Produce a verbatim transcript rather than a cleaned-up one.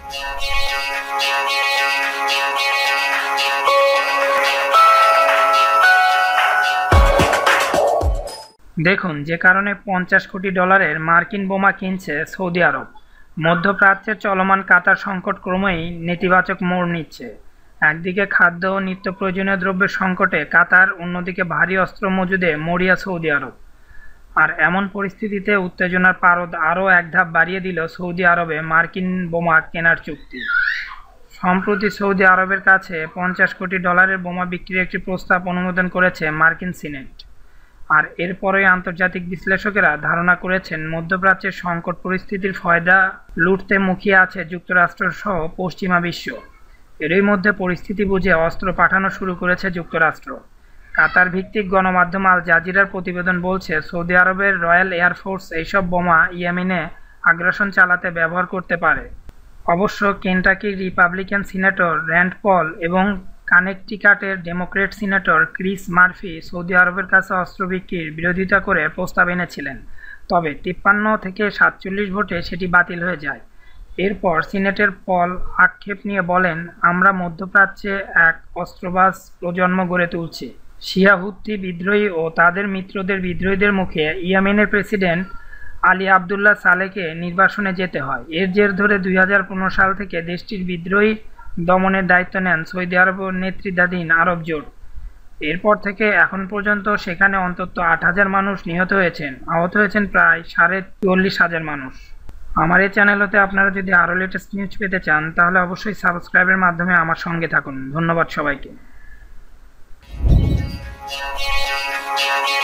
দেখুন যে কারণে পঞ্চাশ কোটি ডলারের মার্কিন বোমা কিনছে সৌদি আরব। মধ্যপ্রাচ্যের চলমান কাতার সংকট ক্রমেই নেতিবাচক মোড় নিচ্ছে। একদিকে খাদ্য ও নিত্য প্রয়োজনীয় দ্রব্যের সংকটে কাতার, অন্যদিকে ভারী অস্ত্র মজুদে মরিয়া সৌদি আরব। আর এমন পরিস্থিতিতে উত্তেজনার পারদ আরও এক ধাপ বাড়িয়ে দিল সৌদি আরবে মার্কিন বোমা কেনার চুক্তি। সম্প্রতি সৌদি আরবের কাছে পঞ্চাশ কোটি ডলারের বোমা বিক্রির একটি প্রস্তাব অনুমোদন করেছে মার্কিন সিনেট। আর এরপরেই আন্তর্জাতিক বিশ্লেষকেরা ধারণা করেছেন মধ্যপ্রাচ্যের সংকট পরিস্থিতির ফয়দা লুটতে মুখিয়ে আছে যুক্তরাষ্ট্র সহ পশ্চিমা বিশ্ব। এরই মধ্যে পরিস্থিতি বুঝে অস্ত্র পাঠানো শুরু করেছে যুক্তরাষ্ট্র। কাতার ভিত্তিক গণমাধ্যম আল জাজিরার প্রতিবেদন বলছে, সৌদি আরবের রয়্যাল এয়ারফোর্স এইসব বোমা ইয়েমেনে আগ্রাসন চালাতে ব্যবহার করতে পারে। অবশ্য কেন্টাকির রিপাবলিকান সিনেটর র্যান্ড পল এবং কানেকটিকাটের Democrat senator Chris Murphy Saudi আরবের কাছে অস্ত্র বিক্রির বিরোধিতা করে প্রস্তাব এনেছিলেন, তবে তিপ্পান্ন থেকে সাতচল্লিশ ভোটে সেটি বাতিল হয়ে যায়। এরপর সিনেটের পল আক্ষেপ নিয়ে বলেন, আমরা মধ্যপ্রাচ্যে এক অস্ত্রবাজ প্রজন্ম গড়ে তুলছি। শিয়া হুথি বিদ্রোহী ও তাদের মিত্রদের বিদ্রোহীদের মুখে ইয়েমেনের প্রেসিডেন্ট আলী আবদুল্লাহ সালেকে নির্বাসনে যেতে হয়। এর জের ধরে দুই হাজার পনেরো সাল থেকে দেশটির বিদ্রোহী দমনের দায়িত্ব নেন সৌদি আরব নেতৃত্বাধীন আরব জোট। এরপর থেকে এখন পর্যন্ত সেখানে অন্তত আট হাজার মানুষ নিহত হয়েছেন, আহত হয়েছেন প্রায় সাড়ে চল্লিশ হাজার মানুষ। আমার এই চ্যানেল হতে আপনারা যদি আরও লেটেস্ট নিউজ পেতে চান তাহলে অবশ্যই সাবস্ক্রাইবের মাধ্যমে আমার সঙ্গে থাকুন। ধন্যবাদ সবাইকে।